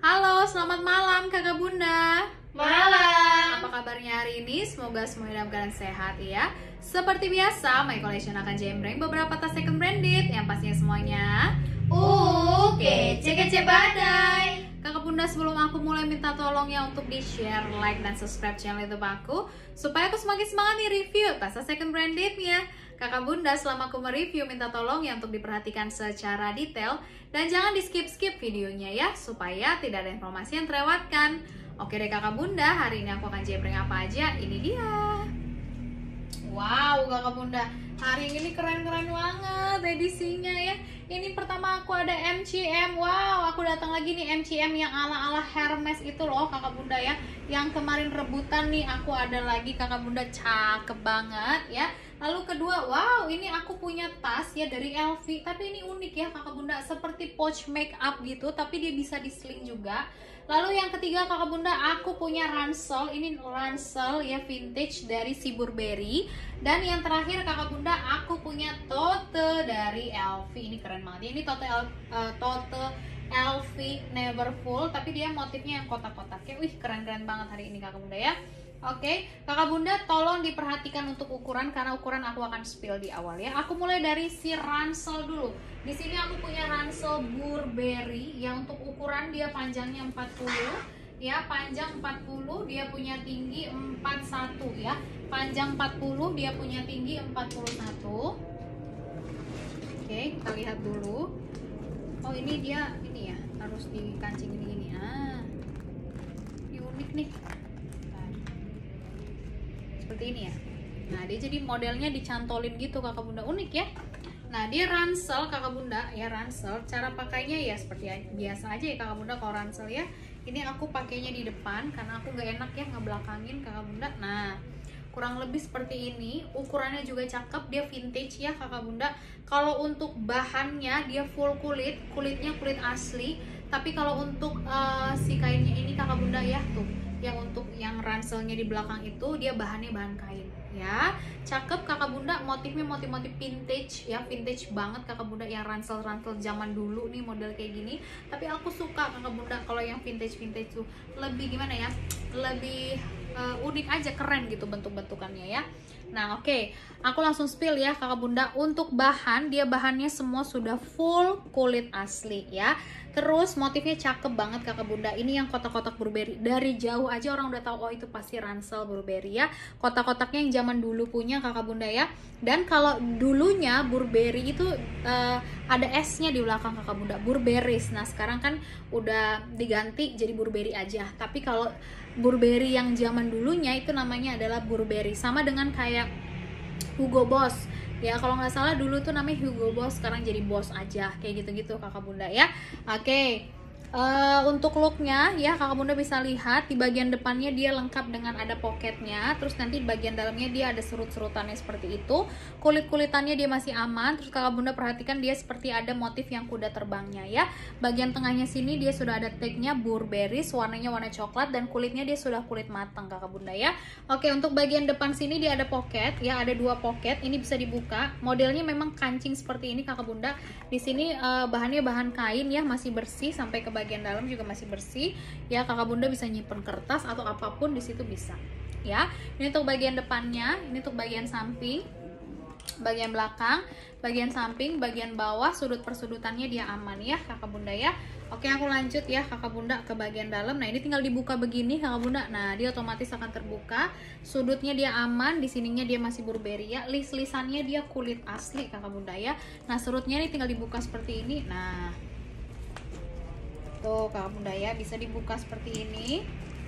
Halo, selamat malam Kakak Bunda. Malam. Apa kabarnya hari ini? Semoga semuanya dalam keadaan sehat ya. Seperti biasa, My Collection akan jembreng beberapa tas second branded yang pastinya semuanya kece-kece badai. Kakak Bunda, sebelum aku mulai minta tolongnya untuk di-share, like, dan subscribe channel YouTube aku supaya aku semakin semangat nih review tas second brandednya. Kakak Bunda, selama aku mereview, minta tolong ya untuk diperhatikan secara detail dan jangan di skip-skip videonya ya, supaya tidak ada informasi yang terlewatkan. Oke deh Kakak Bunda, hari ini aku akan jembreng apa aja, ini dia. Wow Kakak Bunda, hari ini keren-keren banget edisinya ya. Ini pertama aku ada MCM. Wow, aku datang lagi nih MCM yang ala-ala Hermes itu loh Kakak Bunda ya. Yang kemarin rebutan nih, aku ada lagi Kakak Bunda, cakep banget ya. Lalu kedua, wow, ini aku punya tas ya dari LV, tapi ini unik ya Kakak Bunda, seperti pouch makeup gitu, tapi dia bisa di sling juga. Lalu yang ketiga Kakak Bunda, aku punya ransel, ini ransel ya vintage dari si Burberry. Dan yang terakhir Kakak Bunda, aku punya tote dari LV, ini keren banget ya. Ini tote LV Never Full, tapi dia motifnya yang kotak-kotak ya. Wih, keren-keren banget hari ini Kakak Bunda ya. Oke, Kakak Bunda tolong diperhatikan untuk ukuran karena ukuran aku akan spill di awal ya. Aku mulai dari si ransel dulu. Di sini aku punya ransel Burberry yang untuk ukuran dia panjangnya 40 ya, panjang 40, dia punya tinggi 41 ya. Panjang 40, dia punya tinggi 41. Oke, kita lihat dulu. Oh, ini dia ini ya, harus dikancing gini-gini. Ini unik nih. Seperti ini ya. Nah, dia jadi modelnya dicantolin gitu Kakak Bunda, unik ya. Nah, dia ransel Kakak Bunda ya, ransel. Cara pakainya ya seperti biasa aja ya Kakak Bunda kalau ransel ya. Ini aku pakainya di depan karena aku nggak enak ya ngebelakangin Kakak Bunda. Nah, kurang lebih seperti ini. Ukurannya juga cakep, dia vintage ya Kakak Bunda. Kalau untuk bahannya dia full kulit, kulitnya kulit asli. Tapi kalau untuk si kainnya ini Kakak Bunda ya, tuh yang untuk yang ranselnya di belakang itu dia bahannya bahan kain ya, cakep Kakak Bunda. Motifnya motif-motif vintage ya, vintage banget Kakak Bunda, yang ransel-ransel zaman dulu nih model kayak gini. Tapi aku suka Kakak Bunda kalau yang vintage-vintage tuh lebih gimana ya, lebih unik aja, keren gitu bentuk-bentukannya ya. Nah oke, aku langsung spill ya Kakak Bunda. Untuk bahan, dia bahannya semua sudah full kulit asli ya. Terus motifnya cakep banget Kakak Bunda. Ini yang kotak-kotak Burberry, dari jauh aja orang udah tahu oh itu pasti ransel Burberry ya. Kotak-kotaknya yang zaman dulu punya Kakak Bunda ya. Dan kalau dulunya Burberry itu ada S-nya di belakang Kakak Bunda, Burberrys. Nah sekarang kan udah diganti jadi Burberry aja. Tapi kalau Burberry yang zaman dulunya itu namanya adalah Burberry, sama dengan kayak Hugo Boss ya, kalau nggak salah dulu tuh namanya Hugo Boss, sekarang jadi Boss aja, kayak gitu-gitu Kakak Bunda ya. Oke. Untuk looknya ya Kakak Bunda bisa lihat di bagian depannya dia lengkap dengan ada poketnya, terus nanti di bagian dalamnya dia ada serut-serutannya seperti itu. Kulit-kulitannya dia masih aman. Terus Kakak Bunda perhatikan dia seperti ada motif yang kuda terbangnya ya. Bagian tengahnya sini dia sudah ada tagnya Burberry, warnanya warna coklat, dan kulitnya dia sudah kulit matang Kakak Bunda ya. Oke, untuk bagian depan sini dia ada poket ya, ada dua poket, ini bisa dibuka. Modelnya memang kancing seperti ini Kakak Bunda. Di sini bahannya bahan kain ya, masih bersih, sampai ke bagian dalam juga masih bersih ya. Kakak Bunda bisa nyimpen kertas atau apapun di situ bisa ya. Ini untuk bagian depannya, ini untuk bagian samping, bagian belakang, bagian samping, bagian bawah, sudut persudutannya dia aman ya Kakak Bunda ya. Oke, aku lanjut ya Kakak Bunda ke bagian dalam. Nah, ini tinggal dibuka begini Kakak Bunda. Nah, dia otomatis akan terbuka. Sudutnya dia aman, di sininya dia masih Burberry ya. Lis-lisannya dia kulit asli Kakak Bunda ya. Nah, serutnya ini tinggal dibuka seperti ini. Nah, tuh Kakak Bunda ya, bisa dibuka seperti ini.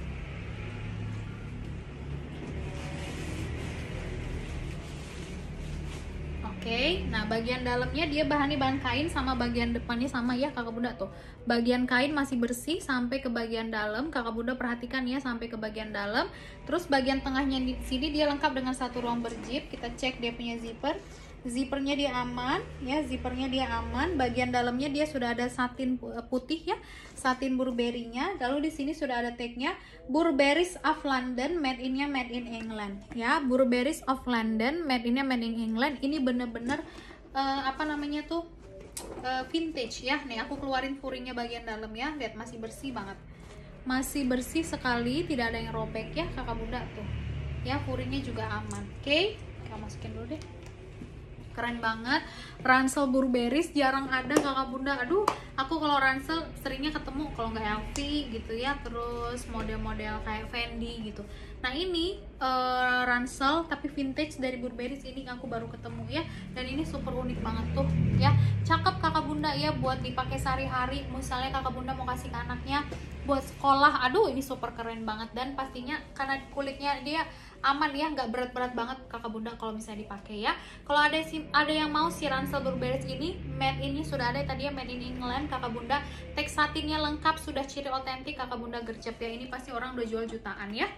Oke, nah bagian dalamnya dia bahannya bahan kain, sama bagian depannya sama ya Kakak Bunda tuh. Bagian kain masih bersih sampai ke bagian dalam. Kakak Bunda perhatikan ya sampai ke bagian dalam. Terus bagian tengahnya di sini dia lengkap dengan satu ruang berzip. Kita cek dia punya zipper. Zippernya dia aman ya, zippernya dia aman. Bagian dalamnya dia sudah ada satin putih ya, satin Burberry-nya. Lalu di sini sudah ada tagnya Burberrys of London, made in-nya made in England ya. Burberrys of London, made in-nya made in England. Ini bener-bener apa namanya tuh, vintage ya. Nih aku keluarin furingnya bagian dalam ya. Lihat masih bersih banget. Masih bersih sekali, tidak ada yang robek ya kakak bunda tuh. Ya, furingnya juga aman. Oke, kita masukin dulu deh. Keren banget. Ransel Burberry jarang ada kakak bunda. Aduh, aku kalau ransel seringnya ketemu kalau nggak LV gitu ya, terus model-model kayak Fendi gitu. Nah ini ransel tapi vintage dari Burberry ini aku baru ketemu ya, dan ini super unik banget tuh ya. Cakep kakak bunda ya buat dipakai sehari-hari. Misalnya kakak bunda mau kasih ke anaknya buat sekolah. Aduh, ini super keren banget, dan pastinya karena kulitnya dia aman ya, nggak berat-berat banget kakak bunda kalau misalnya dipakai ya. Kalau ada yang mau si ransel Burberry ini, made ini sudah ada tadi ya, made in England kakak bunda. Teks satinnya lengkap, sudah ciri otentik kakak bunda, gercep ya. Ini pasti orang udah jual jutaan ya.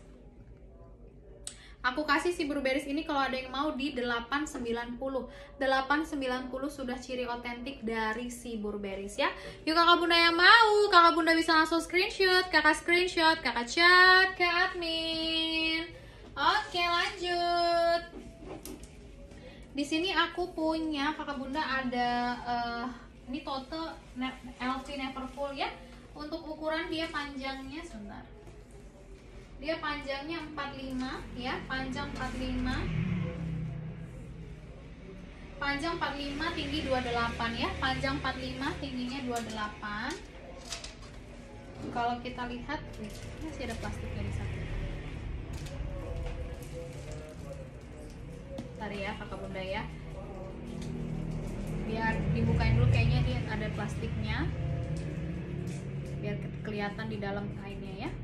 Aku kasih si Burberry ini kalau ada yang mau di 890. 890 sudah ciri otentik dari si Burberry ya. Yuk kakak bunda yang mau, kakak bunda bisa langsung screenshot, kakak chat ke admin. Oke, lanjut. Di sini aku punya kakak bunda ada ini tote LV Neverfull ya. Untuk ukuran dia panjangnya sebentar. Dia panjangnya 45 ya, panjang 45. Panjang 45, tinggi 28 ya. Panjang 45, tingginya 28. Kalau kita lihat, masih ada plastiknya di sana. Bentar ya kakak bunda ya. Biar dibukain dulu, kayaknya dia ada plastiknya. Biar kelihatan di dalam kainnya ya.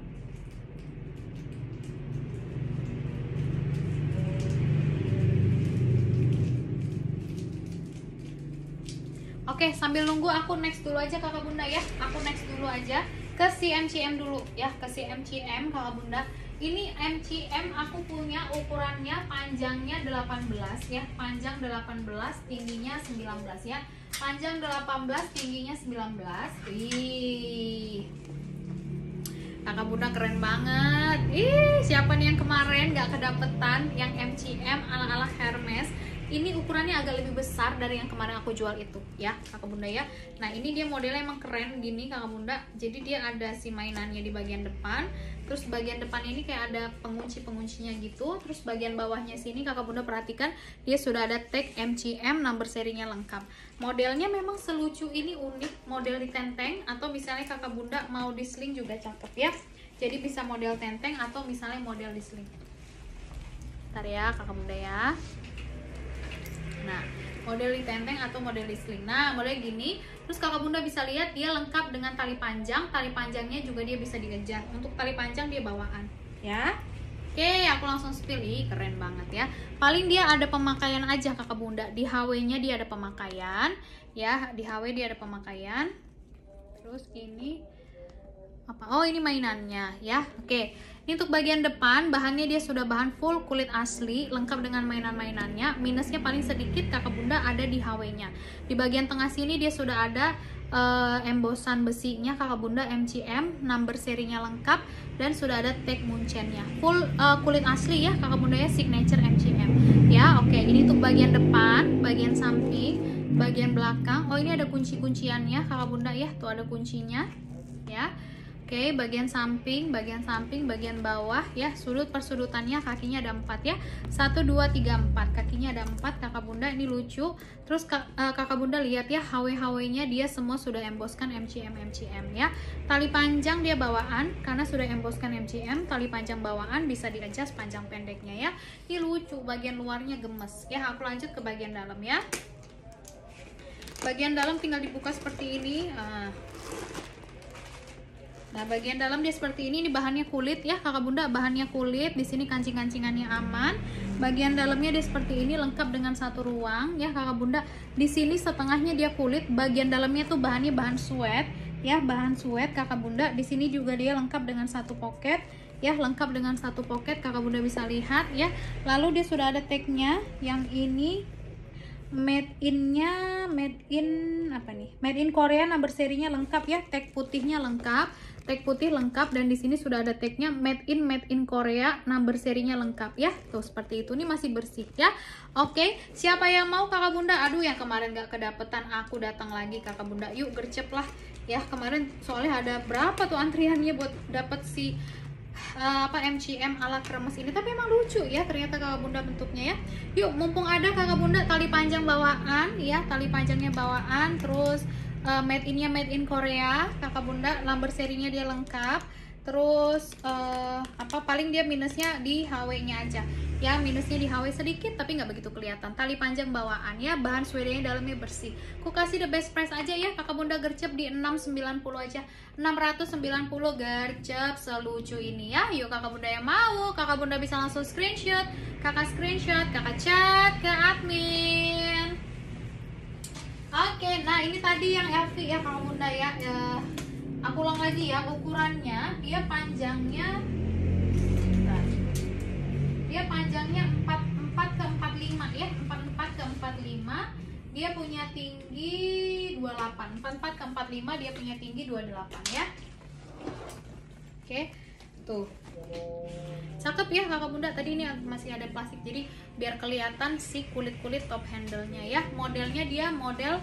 Oke, sambil nunggu aku next dulu aja kakak bunda ya. Aku next dulu aja ke si MCM dulu ya, ke si MCM kakak bunda. Ini MCM aku punya ukurannya panjangnya 18 ya. Panjang 18, tingginya 19 ya. Panjang 18, tingginya 19. Ih. Kakak bunda keren banget. Ih, siapa nih yang kemarin gak kedapetan yang MCM ala-ala Hermes? Ini ukurannya agak lebih besar dari yang kemarin aku jual itu ya kakak bunda ya. Nah ini dia modelnya emang keren gini kakak bunda. Jadi dia ada si mainannya di bagian depan. Terus bagian depannya ini kayak ada pengunci-penguncinya gitu. Terus bagian bawahnya sini kakak bunda perhatikan, dia sudah ada tag MCM, number serinya lengkap. Modelnya memang selucu ini, unik. Model di tenteng atau misalnya kakak bunda mau di sling juga cakep ya. Jadi bisa model tenteng atau misalnya model di sling. Bentar ya kakak bunda ya. Nah, model di tenteng atau model di sling. Nah, model gini. Terus kakak bunda bisa lihat dia lengkap dengan tali panjang. Tali panjangnya juga dia bisa digejar. Untuk tali panjang dia bawaan, ya. Oke, aku langsung spill. Ih, keren banget ya. Paling dia ada pemakaian aja kakak bunda. Di HW-nya dia ada pemakaian, ya. Di HW dia ada pemakaian. Terus ini apa? Oh, ini mainannya, ya. Oke. Ini untuk bagian depan, bahannya dia sudah bahan full kulit asli, lengkap dengan mainan-mainannya. Minusnya paling sedikit kakak bunda ada di HW-nya. Di bagian tengah sini dia sudah ada embosan besinya kakak bunda MCM, number serinya lengkap, dan sudah ada tag Munchennya. Full kulit asli ya kakak bunda ya, signature MCM. Ya, oke. Ini untuk bagian depan, bagian samping, bagian belakang. Oh, ini ada kunci-kunciannya kakak bunda ya, tuh ada kuncinya. Ya. Oke, bagian samping, bagian bawah ya, sudut persudutannya kakinya ada 4 ya. 1, 2, 3, 4. Kakinya ada 4 kakak bunda, ini lucu. Terus kakak bunda lihat ya, HW-HW-nya dia semua sudah emboskan MCM ya. Tali panjang dia bawaan karena sudah emboskan MCM, tali panjang bawaan bisa di-adjust panjang pendeknya ya. Ini lucu, bagian luarnya gemes ya. Aku lanjut ke bagian dalam ya. Bagian dalam tinggal dibuka seperti ini. Nah, bagian dalam dia seperti ini bahannya kulit ya kakak bunda, bahannya kulit. Di sini kancing-kancingannya aman. Bagian dalamnya dia seperti ini, lengkap dengan satu ruang ya kakak bunda. Di sini setengahnya dia kulit, bagian dalamnya tuh bahannya bahan suede ya, bahan suede kakak bunda. Di sini juga dia lengkap dengan satu pocket ya, lengkap dengan satu pocket kakak bunda bisa lihat ya. Lalu dia sudah ada tagnya yang ini made in apa nih? Made in Korea, number serinya lengkap ya, tag putihnya lengkap, tag putih lengkap, dan di sini sudah ada tagnya made in Korea, number serinya lengkap ya. Tuh seperti itu, ini masih bersih ya. Oke, siapa yang mau kakak bunda? Aduh, yang kemarin gak kedapetan, aku datang lagi kakak bunda. Yuk gercep lah ya, kemarin soalnya ada berapa tuh antriannya buat dapet si MCM ala kremes ini, tapi emang lucu ya ternyata kakak bunda bentuknya ya. Yuk, mumpung ada kakak bunda, tali panjang bawaan ya, tali panjangnya bawaan, terus made in Korea kakak bunda, number serinya dia lengkap. Terus paling dia minusnya di HW-nya aja ya, minusnya di HW sedikit tapi nggak begitu kelihatan. Tali panjang bawaan ya, bahan suedanya dalamnya bersih. Ku kasih the best price aja ya kakak bunda, gercep di 690 aja, 690 gercep selucu ini ya. Yuk kakak bunda yang mau, kakak bunda bisa langsung screenshot, kakak chat ke admin. Oke, nah ini tadi yang LV ya kakak bunda ya. Aku ulang lagi ya, ukurannya dia panjangnya, dia panjangnya 44 ke 45 ya, 44 ke 45. Dia punya tinggi 28, 44 ke 45 dia punya tinggi 28 ya. Oke, tuh cakep ya kakak bunda. Tadi ini masih ada plastik, jadi biar kelihatan si kulit-kulit top handle-nya ya. Modelnya dia model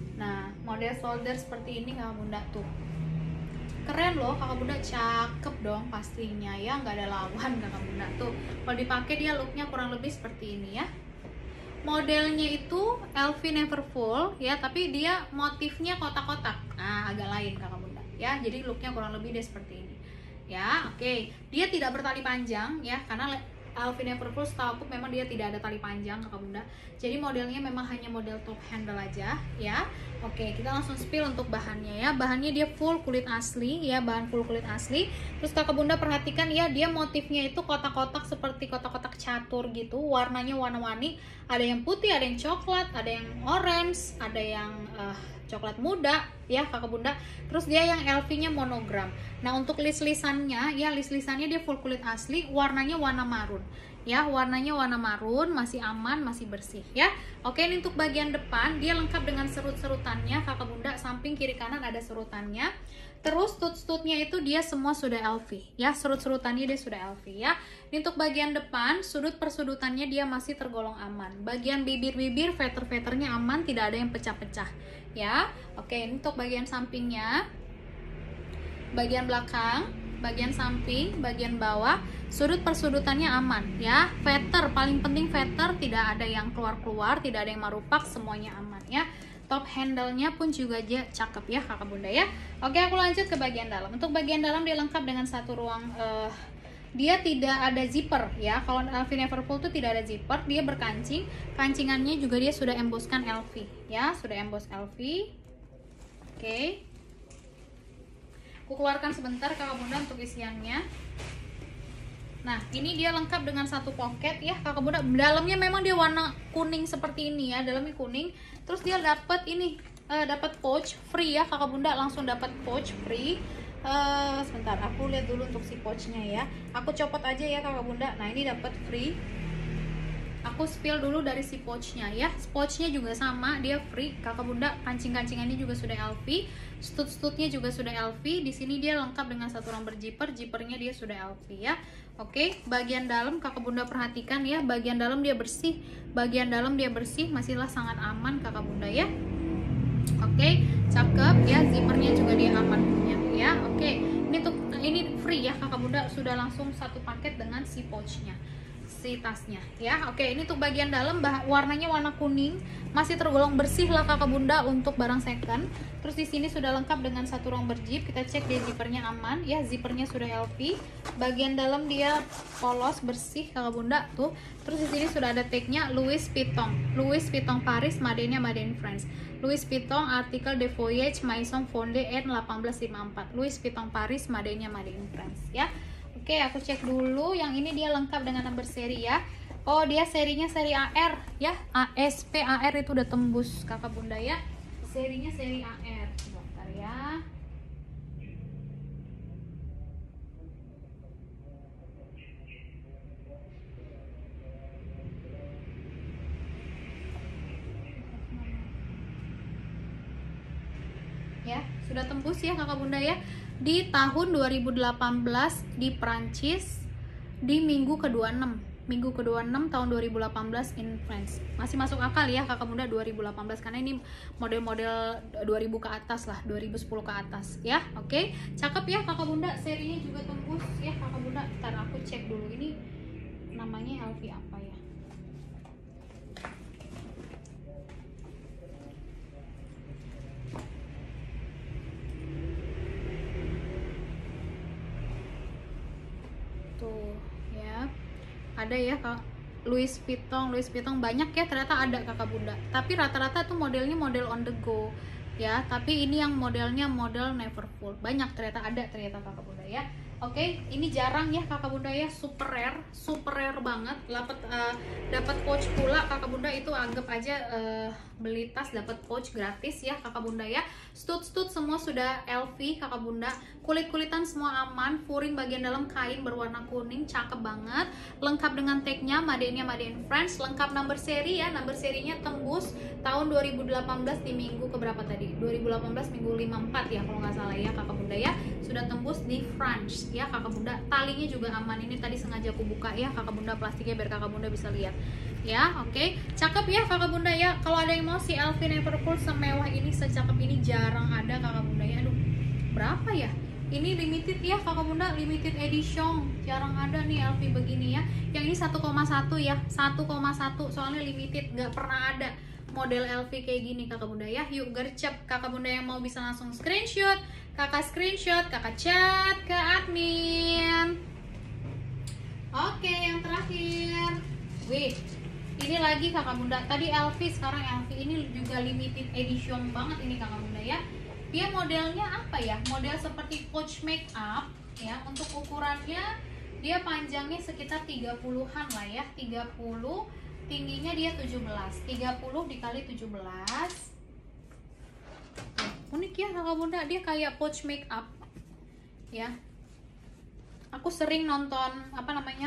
solder seperti ini kakak bunda tuh. Keren loh kakak bunda, cakep dong pastinya ya, nggak ada lawan kakak bunda tuh. Kalau dipakai dia looknya kurang lebih seperti ini ya. Modelnya itu LV Neverfull ya, tapi dia motifnya kotak-kotak, nah agak lain kakak bunda ya, jadi looknya kurang lebih dia seperti ini ya. Oke, dia tidak bertali panjang ya, karena LV Neverfull setahu aku memang dia tidak ada tali panjang kakak bunda, jadi modelnya memang hanya model top handle aja ya. Oke, kita langsung spill untuk bahannya ya. Bahannya dia full kulit asli ya, bahan full kulit asli. Terus kakak bunda perhatikan ya, dia motifnya itu kotak-kotak seperti kotak-kotak catur gitu, warnanya warna-warni, ada yang putih, ada yang coklat, ada yang orange, ada yang coklat muda ya kakak bunda. Terus dia yang LV-nya monogram. Nah untuk list-lisannya ya, list-lisannya dia full kulit asli, warnanya warna marun ya, warnanya warna marun, masih aman, masih bersih ya. Oke, ini untuk bagian depan dia lengkap dengan serut-serutannya kakak bunda, samping kiri kanan ada serutannya. Terus tut-tutnya itu dia semua sudah LV ya, serut-serutannya dia sudah LV ya. Ini untuk bagian depan, sudut persudutannya dia masih tergolong aman. Bagian bibir-bibir, veter-veternya aman, tidak ada yang pecah-pecah ya. Oke, ini untuk bagian sampingnya, bagian belakang, bagian samping, bagian bawah, sudut persudutannya aman ya. Veter, paling penting veter, tidak ada yang keluar-keluar, tidak ada yang marupak, semuanya aman ya. Top handle-nya pun juga dia cakep ya kakak bunda ya. Oke, aku lanjut ke bagian dalam. Untuk bagian dalam dia lengkap dengan satu ruang, dia tidak ada zipper ya. Kalau LV Neverfull itu tidak ada zipper, dia berkancing. Kancingannya juga dia sudah embosskan LV ya, sudah emboss LV. Oke, aku keluarkan sebentar kakak bunda untuk isiannya. Nah ini dia lengkap dengan satu pocket ya kakak bunda. Dalamnya memang dia warna kuning seperti ini ya, dalamnya kuning. Terus dia dapat ini, dapat pouch free ya kakak bunda, langsung dapat pouch free. Sebentar, aku lihat dulu untuk si pouchnya ya. Aku copot aja ya kakak bunda. Nah ini dapat free. Aku spill dulu dari si pouchnya ya. Pouchnya juga sama, dia free kakak bunda. Kancing-kancingannya juga sudah LV, stud-studnya juga sudah LV. Di sini dia lengkap dengan satu rubber zipper, zippernya dia sudah LV ya. Oke, bagian dalam kakak bunda perhatikan ya, bagian dalam dia bersih, bagian dalam dia bersih, masihlah sangat aman kakak bunda ya. Oke, cakep ya, zippernya juga dia aman punya ya. Oke, ini free ya kakak bunda, sudah langsung satu paket dengan si pouchnya, si tasnya ya. Oke, ini untuk bagian dalam, warnanya warna kuning, masih tergolong bersih lah kakak bunda untuk barang second. Terus di sini sudah lengkap dengan satu rubber zip. Kita cek dia zippernya aman ya, zippernya sudah LV. Bagian dalam dia polos bersih kakak bunda tuh. Terus di sini sudah ada tagnya Louis Vuitton Paris, madenya Made in France. Louis Vuitton artikel de Voyage Maison Fondé N1854. Louis Vuitton Paris, madenya Made in France ya. Oke, aku cek dulu. Yang ini dia lengkap dengan nomor seri ya. Oh, dia serinya seri AR ya. ASP AR itu udah tembus kakak bunda ya. Serinya seri AR. Sebentar ya. sudah tembus ya kakak bunda ya, di tahun 2018 di Prancis, di minggu ke-26 tahun 2018 in France. Masih masuk akal ya kakak bunda 2018, karena ini model-model 2000 ke atas lah, 2010 ke atas ya. Oke, cakep ya kakak bunda, serinya juga tembus ya kakak bunda. Ntar aku cek dulu ini namanya LV apa ya. Tuh ya, ada ya kak, Louis Vuitton banyak ya ternyata ada kakak bunda, tapi rata-rata tuh modelnya model on the go ya, tapi ini yang modelnya model never full, banyak ternyata ada ternyata kakak bunda ya. Oke, ini jarang ya kakak bunda ya, super rare banget. Dapat pouch pula kakak bunda, itu anggap aja beli tas dapat pouch gratis ya kakak bunda ya. Stud semua sudah LV kakak bunda, kulit-kulitan semua aman, furing bagian dalam kain berwarna kuning, cakep banget, lengkap dengan tagnya, made in France, lengkap number seri ya, number serinya tembus tahun 2018 di minggu keberapa tadi, 2018 minggu 54 ya kalau nggak salah ya kakak bunda ya, sudah tembus di France ya kakak bunda. Talinya juga aman, ini tadi sengaja aku buka ya kakak bunda plastiknya biar kakak bunda bisa lihat ya. Oke, cakep ya kakak bunda ya. Kalau ada yang mau si LV Neverfull semewah ini, secakep ini jarang ada kakak bunda ya. Aduh, berapa ya ini, limited ya kakak bunda, limited edition, jarang ada nih LV begini ya. Yang ini 1,1 ya, 1,1 soalnya limited, nggak pernah ada model LV kayak gini kakak bunda ya. Yuk gercep kakak bunda yang mau bisa langsung screenshot, kakak chat ke admin. Oke, yang terakhir, wih, ini lagi kakak bunda, tadi LV, sekarang LV, ini juga limited edition banget ini kakak bunda ya. Dia modelnya apa ya, model seperti pouch makeup ya. Untuk ukurannya dia panjangnya sekitar 30-an lah ya, 30, tingginya dia 17, 30 dikali 17. Unik ya kakak bunda, dia kayak pouch makeup ya. Aku sering nonton apa namanya,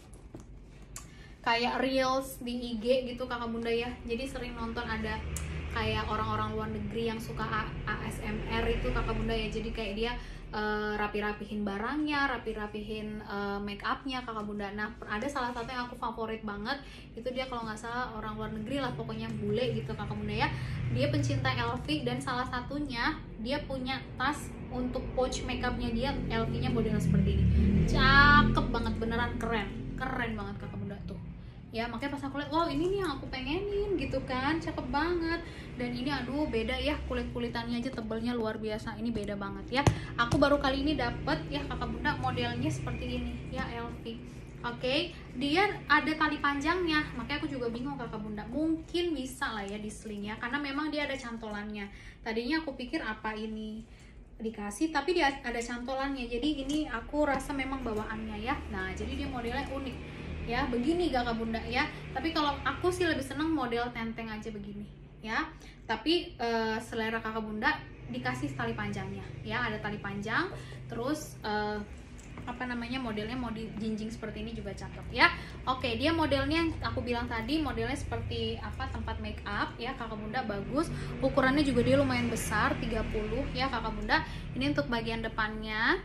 kayak reels di IG gitu kakak bunda ya, jadi sering nonton ada kayak orang-orang luar negeri yang suka ASMR itu kakak bunda ya. Jadi kayak dia rapi-rapihin barangnya, rapi-rapihin make upnya kakak bunda. Nah, ada salah satu yang aku favorit banget, itu dia kalau nggak salah orang luar negeri lah, pokoknya bule gitu kakak bunda ya. Dia pencinta LV, dan salah satunya dia punya tas untuk pouch makeupnya dia, LV-nya modelnya seperti ini, cakep banget, beneran keren banget kakak bunda tuh ya. Makanya pas aku lihat, wow ini nih yang aku pengenin gitu kan, cakep banget. Dan ini aduh beda ya, kulit-kulitannya aja tebelnya luar biasa, ini beda banget ya. Aku baru kali ini dapet ya kakak bunda modelnya seperti ini ya, LV. Oke, dia ada tali panjangnya, makanya aku juga bingung kakak bunda, mungkin bisa lah ya di sling ya, karena memang dia ada cantolannya. Tadinya aku pikir apa ini dikasih, tapi dia ada cantolannya, jadi ini aku rasa memang bawaannya ya. Nah, jadi dia modelnya unik ya, begini kakak bunda ya. Tapi kalau aku sih lebih seneng model tenteng aja begini ya. Tapi selera kakak bunda dikasih tali panjangnya ya, ada tali panjang. Terus apa namanya, modelnya mau dijinjing seperti ini juga cakep ya. Oke, dia modelnya aku bilang tadi modelnya seperti apa, tempat make up ya kakak bunda, bagus. Ukurannya juga dia lumayan besar, 30 ya kakak bunda. Ini untuk bagian depannya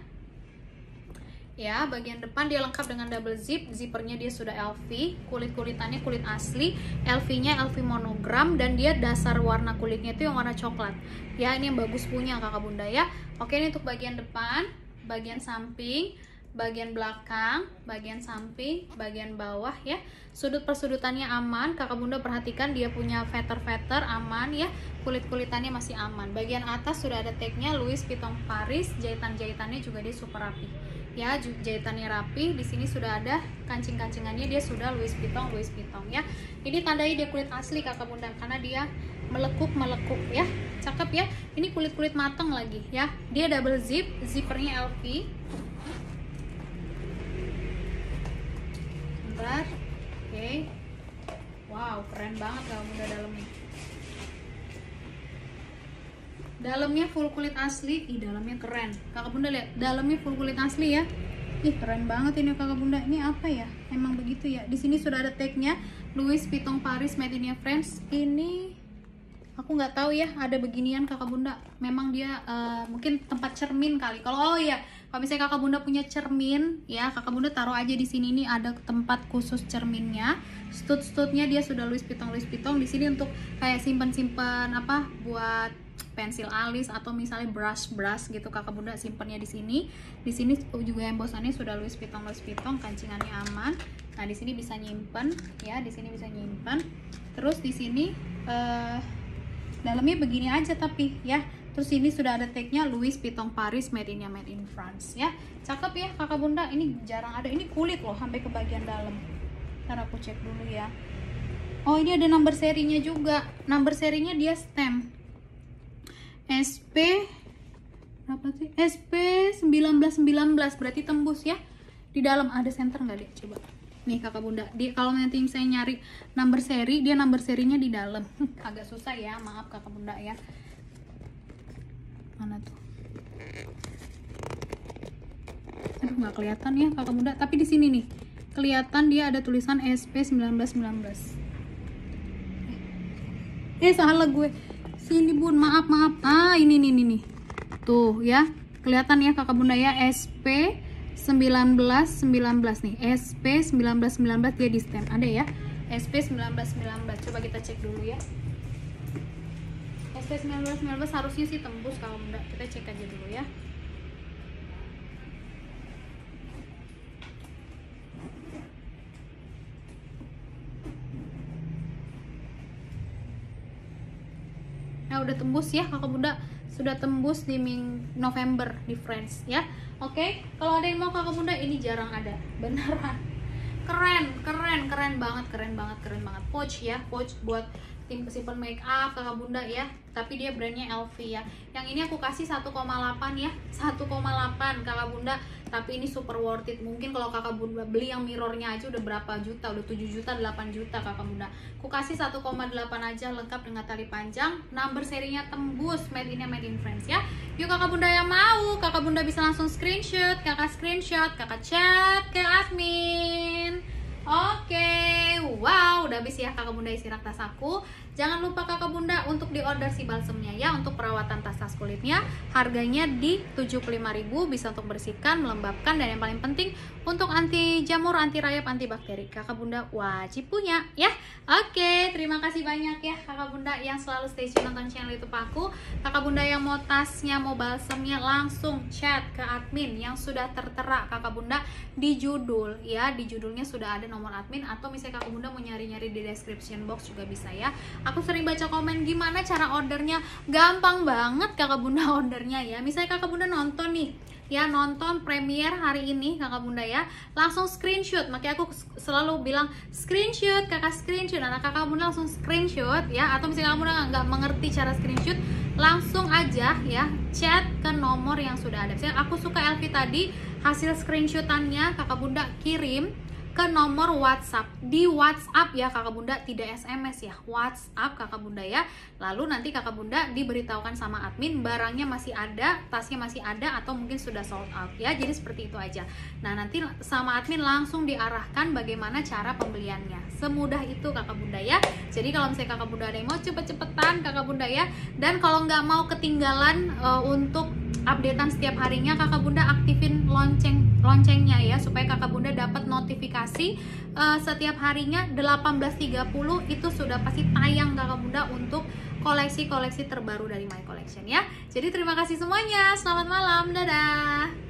ya, bagian depan dia lengkap dengan double zip, zippernya dia sudah LV, kulit-kulitannya kulit asli, LV-nya LV monogram, dan dia dasar warna kulitnya itu yang warna coklat ya. Ini yang bagus punya kakak bunda ya. Oke, ini untuk bagian depan, bagian samping, bagian belakang, bagian samping, bagian bawah ya. Sudut persudutannya aman kakak bunda, perhatikan dia punya feather aman ya, kulit-kulitannya masih aman. Bagian atas sudah ada tagnya Louis Vuitton Paris, jahitan-jahitannya juga dia super rapi ya, jahitannya rapi. Di sini sudah ada kancing-kancingannya, dia sudah Louis Vuitton ya. Ini tandai dia kulit asli kakak bunda, karena dia melekuk ya, cakep ya. Ini kulit matang lagi ya, dia double zip, zippernya LV. Bentar, oke. Wow, keren banget kakak bunda dalamnya. Dalamnya full kulit asli, ih dalamnya keren. Kakak bunda lihat, dalamnya full kulit asli ya. Ih keren banget ini kakak bunda. Ini apa ya? Emang begitu ya. Di sini sudah ada tagnya Louis Vuitton Paris, made in France. Ini Aku nggak tahu ya ada beginian kakak bunda. Memang dia mungkin tempat cermin kali. Kalau kalau misalnya kakak bunda punya cermin ya, kakak bunda taruh aja di sini. Ini ada tempat khusus cerminnya. Stud-studnya dia sudah Louis Vuitton. Di sini untuk kayak simpan apa buat pensil alis atau misalnya brush gitu, kakak bunda simpannya di sini. Di sini juga embosannya sudah Louis Vuitton, kancingannya aman. Nah di sini bisa nyimpen ya, di sini bisa nyimpen. Terus di sini dalamnya begini aja tapi ya. Terus ini sudah ada tagnya Louis Vuitton Paris, made in France ya. Cakep ya kakak bunda, ini jarang ada. Ini kulit loh sampai ke bagian dalam. Ntar aku cek dulu ya. Oh ini ada number serinya juga. Number serinya dia stamp SP berapa sih? SP 1919, berarti tembus ya. Di dalam ada center nggak deh? Coba. Nih kakak bunda, kalau nanti saya nyari number seri, dia number serinya di dalam. Agak susah ya, maaf kakak bunda ya. Mana tuh? Aduh nggak kelihatan ya kakak bunda, tapi di sini nih kelihatan dia ada tulisan SP 1919. Salah gue. Sini bun, maaf. Ini nih. Tuh ya, kelihatan ya kakak bunda ya, SP 1919 nih, SP 1919 dia di stamp ada ya, SP 1919. Coba kita cek dulu ya. SP 1919 harusnya sih tembus kalau enggak, kita cek aja dulu ya. Nah udah tembus ya kakak bunda, sudah tembus di November di France ya. Oke, kalau ada yang mau kakak bunda, ini jarang ada, beneran keren banget. Pouch ya, pouch buat simpan make up kakak bunda ya, tapi dia brandnya LV ya. Yang ini aku kasih 1,8 ya, 1,8 kakak bunda, tapi ini super worth it. Mungkin kalau kakak bunda beli yang mirrornya aja udah berapa juta, udah 7 juta 8 juta kakak bunda. Aku kasih 1,8 aja, lengkap dengan tali panjang, number serinya tembus, made in France ya. Yuk kakak bunda yang mau, kakak bunda bisa langsung screenshot, kakak chat ke admin. Oke, wow, udah habis ya kakak bunda isi rak tas aku. Jangan lupa kakak bunda untuk di order si balsemnya ya, untuk perawatan tas kulitnya. Harganya di 75.000, bisa untuk bersihkan, melembabkan, dan yang paling penting untuk anti jamur, anti rayap, anti bakteri. Kakak bunda wajib punya ya. Oke, terima kasih banyak ya kakak bunda yang selalu stay tune nonton channel YouTube aku. Kakak bunda yang mau tasnya, mau balsemnya, langsung chat ke admin yang sudah tertera kakak bunda di judul ya. Di judulnya sudah ada nomor admin, atau misalnya kakak bunda mau nyari-nyari di description box juga bisa ya. Aku sering baca komen gimana cara ordernya, gampang banget kakak bunda ordernya ya. Misalnya kakak bunda nonton nih ya, nonton premiere hari ini kakak bunda ya, langsung screenshot. Makanya aku selalu bilang screenshot, kakak screenshot. Nah kakak bunda langsung screenshot ya, atau misalnya kakak bunda nggak mengerti cara screenshot, langsung aja ya chat ke nomor yang sudah ada. Misalnya aku suka LV tadi, hasil screenshotannya kakak bunda kirim ke nomor WhatsApp, di WhatsApp ya kakak bunda, tidak SMS ya, WhatsApp kakak bunda ya. Lalu nanti kakak bunda diberitahukan sama admin barangnya masih ada, tasnya masih ada, atau mungkin sudah sold out ya. Jadi seperti itu aja. Nah nanti sama admin langsung diarahkan bagaimana cara pembeliannya, semudah itu kakak bunda ya. Jadi kalau misalnya kakak bunda ada yang mau cepet-cepetan kakak bunda ya, dan kalau nggak mau ketinggalan untuk updatean setiap harinya, kakak bunda aktifin loncengnya ya, supaya kakak bunda dapat notifikasi setiap harinya 18.30 itu sudah pasti tayang kakak bunda untuk koleksi-koleksi terbaru dari My Collection ya. Jadi terima kasih semuanya, selamat malam, dadah.